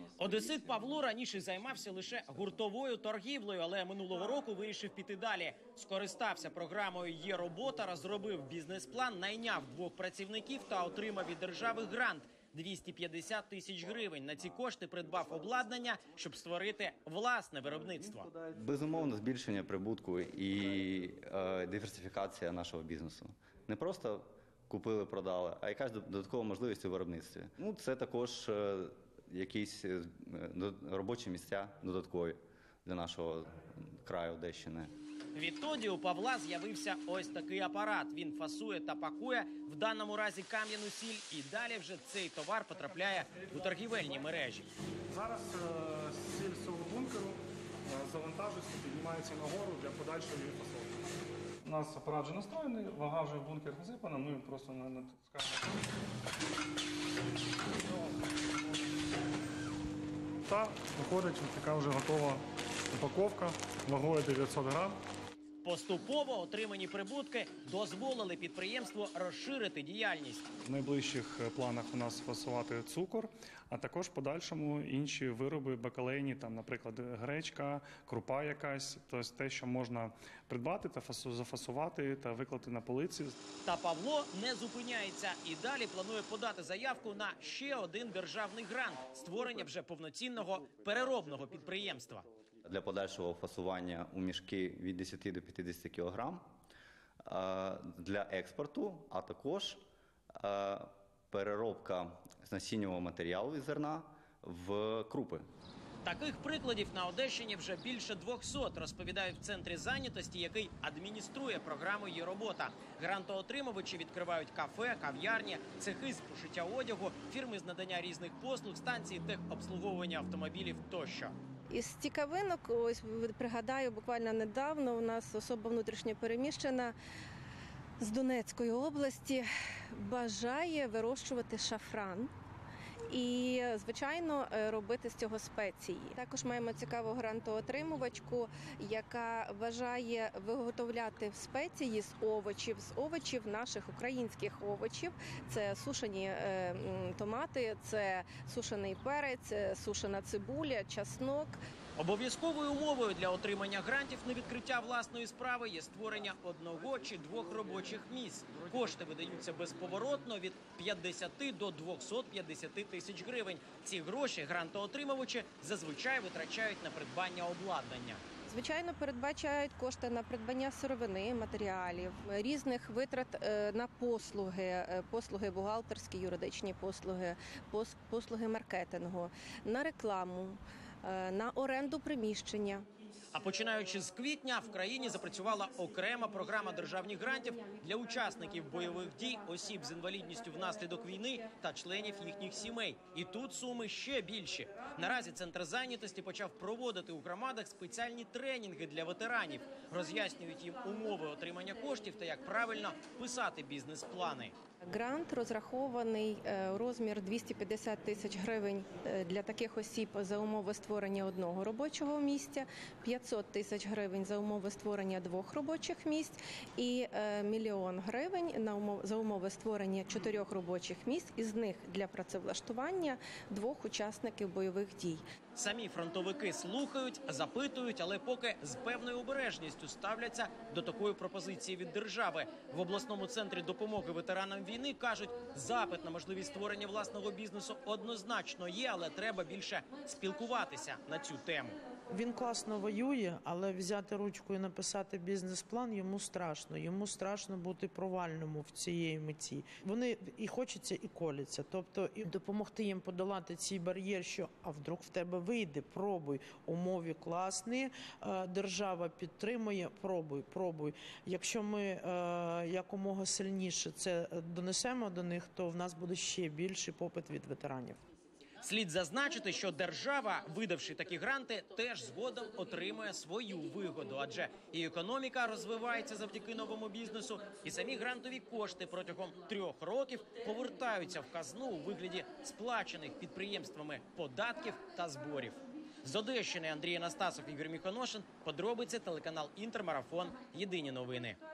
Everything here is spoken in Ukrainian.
Одесит Павло раніше займався лише гуртовою торгівлею, але минулого року вирішив піти далі. Скористався програмою «Є робота», розробив бізнес-план, найняв 2 працівників та отримав від держави грант – 250 тисяч гривень. На ці кошти придбав обладнання, щоб створити власне виробництво. Безумовно, збільшення прибутку і диверсифікація нашого бізнесу. Не просто купили, продали, а якась додаткова можливість у виробництві. Це також якісь робочі місця додаткові для нашого краю Одещини. Відтоді у Павла з'явився ось такий апарат. Він фасує та пакує, в даному разі кам'яну сіль, і далі вже цей товар потрапляє у торгівельні мережі. Зараз сіль з цього бункеру завантажується, піднімається нагору для подальшої фасовки. У нас апарат вже настроєний, вага вже в бункер насипана, ми просто натискаємо. Та виходить така вже готова упаковка вагою 900 грам. Поступово отримані прибутки дозволили підприємству розширити діяльність. В найближчих планах у нас фасувати цукор, а також в подальшому інші вироби бакалейні, там, наприклад, гречка, крупа якась, тобто те, що можна придбати та зафасувати та виклати на полиці. Та Павло не зупиняється і далі планує подати заявку на ще один державний грант – створення вже повноцінного переробного підприємства. Для подальшого фасування у мішки від 10 до 50 кг для експорту, а також переробка з насіннєвого матеріалу із зерна в крупи. Таких прикладів на Одещині вже більше 200, розповідають в центрі зайнятості, який адмініструє програму «Є робота». Грантоотримувачі відкривають кафе, кав'ярні, цехи з пошиття одягу, фірми з надання різних послуг, станції техобслуговування автомобілів тощо. Із цікавинок, ось пригадаю, буквально недавно у нас особа внутрішньо переміщена з Донецької області бажає вирощувати шафран і, звичайно, робити з цього спеції. Також маємо цікаву грантоотримувачку, яка бажає виготовляти спеції з овочів наших українських овочів. Це сушені томати, це сушений перець, сушена цибуля, часнок. Обов'язковою умовою для отримання грантів на відкриття власної справи є створення 1 чи 2 робочих місць. Кошти видаються безповоротно від 50 до 250 тисяч гривень. Ці гроші грантоотримувачі зазвичай витрачають на придбання обладнання. Звичайно, передбачають кошти на придбання сировини, матеріалів, різних витрат на послуги бухгалтерські, юридичні послуги маркетингу, на рекламу, на оренду приміщення. А починаючи з квітня в країні запрацювала окрема програма державних грантів для учасників бойових дій, осіб з інвалідністю внаслідок війни та членів їхніх сімей. І тут суми ще більші. Наразі Центр зайнятості почав проводити у громадах спеціальні тренінги для ветеранів. Роз'яснюють їм умови отримання коштів та як правильно писати бізнес-плани. Грант розрахований у розмір 250 тисяч гривень для таких осіб за умови створення 1 робочого місця, 500 тисяч гривень за умови створення 2 робочих місць і 1 мільйон гривень за умови створення 4 робочих місць, із них для працевлаштування 2 учасників бойових дій. Самі фронтовики слухають, запитують, але поки з певною обережністю ставляться до такої пропозиції від держави. В обласному центрі допомоги ветеранам війни кажуть, запит на можливість створення власного бізнесу однозначно є, але треба більше спілкуватися на цю тему. Він класно воює, але взяти ручку і написати бізнес-план йому страшно. Йому страшно бути провальному в цієї меті. Вони і хочеться, і коляться. Тобто і допомогти їм подолати цей бар'єр, що а вдруг в тебе вийде, пробуй. Умови класні, держава підтримує, пробуй. Якщо ми якомога сильніше це донесемо до них, то в нас буде ще більший попит від ветеранів. Слід зазначити, що держава, видавши такі гранти, теж згодом отримує свою вигоду. Адже і економіка розвивається завдяки новому бізнесу, і самі грантові кошти протягом 3 років повертаються в казну у вигляді сплачених підприємствами податків та зборів. З Одещини Андрій Анастасов, Ігор Міхоношин. Подробиці телеканал Інтермарафон. Єдині новини.